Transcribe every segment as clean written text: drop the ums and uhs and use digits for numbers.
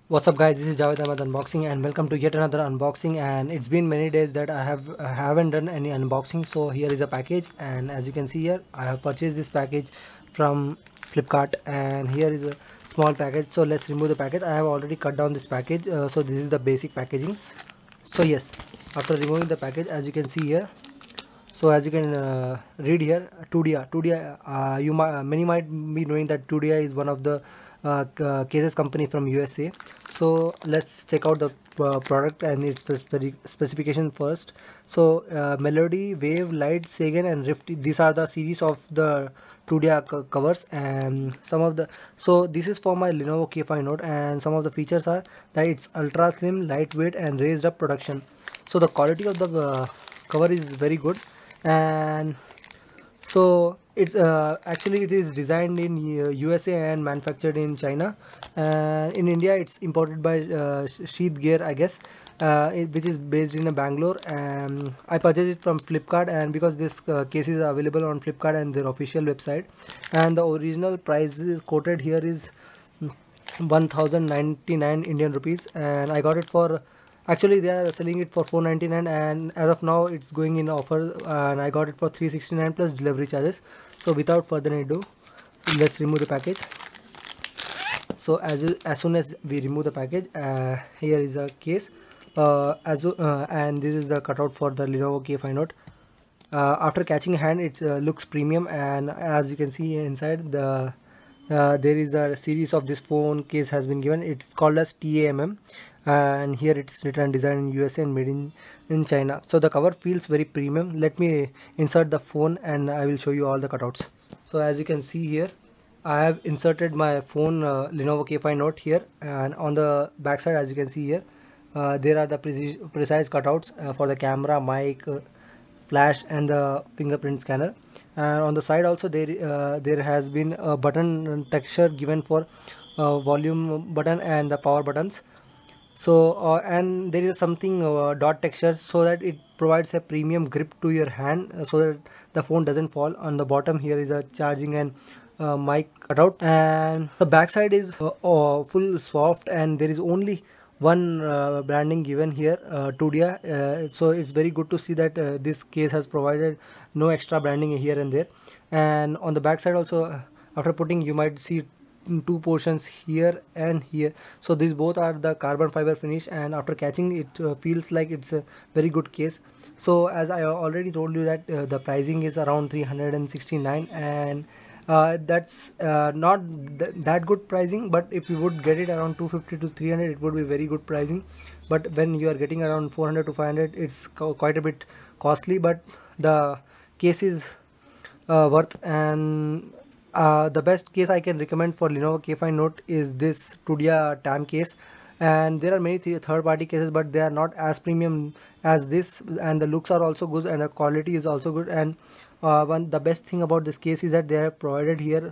What's up guys, this is Javed Ahmed unboxing and welcome to yet another unboxing. And it's been many days that I haven't done any unboxing, so here is a package. And as you can see here, I have purchased this package from Flipkart, and here is a small package. So let's remove the package. I have already cut down this package, so this is the basic packaging. So yes, after removing the package, as you can see here, so as you can read here, Tudia, many might be knowing that Tudia is one of the cases company from USA. So let's check out the product and its specification first. So Melody, Wave, Light, Sagan and Rift, these are the series of the Tudia covers. And some of the, so this is for my Lenovo K5 Note, and some of the features are that it's ultra slim, lightweight and raised up production. So the quality of the cover is very good. And so it's actually it is designed in USA and manufactured in China, and in India it's imported by Sheath Gear, I guess, which is based in Bangalore. And I purchased it from Flipkart, and because this case is available on Flipkart and their official website, and the original price is quoted here is 1099 Indian rupees, and I got it for, actually they are selling it for 499, and as of now it's going in offer, and I got it for 369 plus delivery charges. So without further ado, let's remove the package. So as soon as we remove the package, here is a case, and this is the cutout for the Lenovo K5 Note. After catching hand, it looks premium, and as you can see inside the there is a series of this phone case has been given. It's called as TAMM, and here it's written designed in USA and made in China. So the cover feels very premium. Let me insert the phone and I will show you all the cutouts. So as you can see here, I have inserted my phone Lenovo K5 Note here, and on the back side, as you can see here, there are the precise cutouts for the camera, mic, flash and the fingerprint scanner. And on the side also there has been a button texture given for volume button and the power buttons. So and there is something dot texture, so that it provides a premium grip to your hand, so that the phone doesn't fall. On the bottom here is a charging and mic cutout, and the back side is full soft, and there is only one branding given here, Tudia. So it's very good to see that this case has provided no extra branding here and there. And on the back side also, after putting, you might see two portions here and here. So these both are the carbon fiber finish, and after catching it feels like it's a very good case. So as I already told you that the pricing is around 369, and that's not that good pricing, but if you would get it around 250 to 300, it would be very good pricing. But when you are getting around 400 to 500, it's quite a bit costly, but the case is worth. And the best case I can recommend for Lenovo K5 Note is this Tudia TAMM case. And there are many third-party cases, but they are not as premium as this, and the looks are also good and the quality is also good. And the best thing about this case is that they have provided here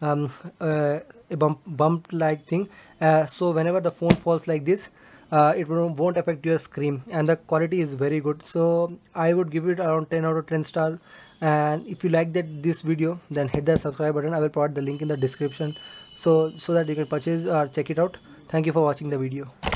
a bump like thing, so whenever the phone falls like this, it won't affect your screen, and the quality is very good. So I would give it around 10 out of 10 star. And if you like this video, then hit the subscribe button. I will provide the link in the description, so that you can purchase or check it out. Thank you for watching the video.